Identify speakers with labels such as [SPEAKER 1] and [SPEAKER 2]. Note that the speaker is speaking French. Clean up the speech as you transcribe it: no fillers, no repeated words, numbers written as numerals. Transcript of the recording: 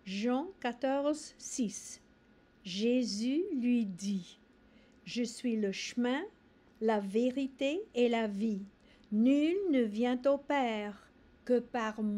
[SPEAKER 1] Jean 14, 6. Jésus lui dit, « Je suis le chemin, la vérité et la vie. Nul ne vient au Père que par moi. »